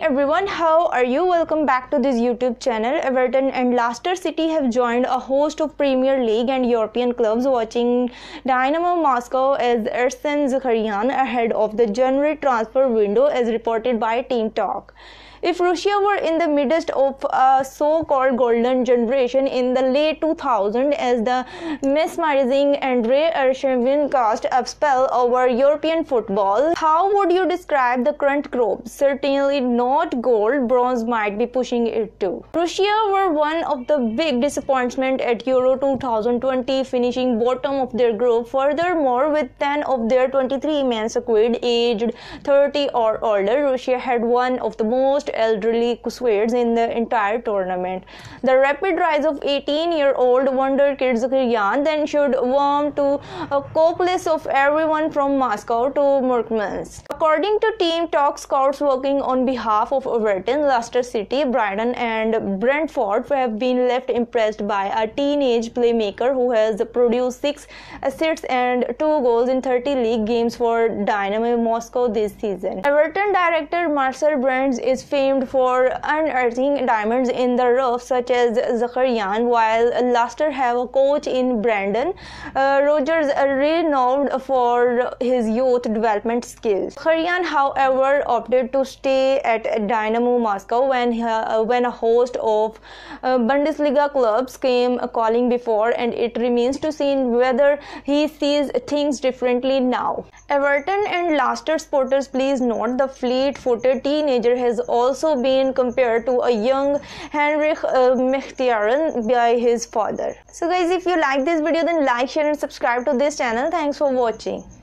everyone, how are you? Welcome back to this YouTube channel. Everton and Leicester City have joined a host of Premier League and European clubs watching Dynamo Moscow as Ersan Zakharyan ahead of the January transfer window, as reported by Team Talk. If Russia were in the midst of a so-called golden generation in the late 2000s as the mesmerizing Andrei Arshavin cast a spell over European football, how would you describe the current group? Certainly not gold, bronze might be pushing it too. Russia were one of the big disappointments at Euro 2020, finishing bottom of their group. Furthermore, with 10 of their 23 men squad aged 30 or older, Russia had one of the most elderly squads in the entire tournament. The rapid rise of 18-year-old wonderkid Zakharyan then should warm to a coke list of everyone from Moscow to Murmansk. According to Team Talk, scouts working on behalf of Everton, Leicester City, Brighton and Brentford have been left impressed by a teenage playmaker who has produced 6 assists and 2 goals in 30 league games for Dynamo Moscow this season. Everton director Marcel Brands is famed for unearthing diamonds in the rough such as Zakharyan, while Leicester have a coach in Brendan Rodgers, renowned for his youth development skills. Zakharyan, however, opted to stay at Dynamo Moscow when a host of Bundesliga clubs came calling before, and it remains to see whether he sees things differently now. Everton and Leicester supporters, please note the fleet-footed teenager has also been compared to a young Henrik Mkhitaryan by his father. So guys, if you like this video, then like, share and subscribe to this channel. Thanks for watching.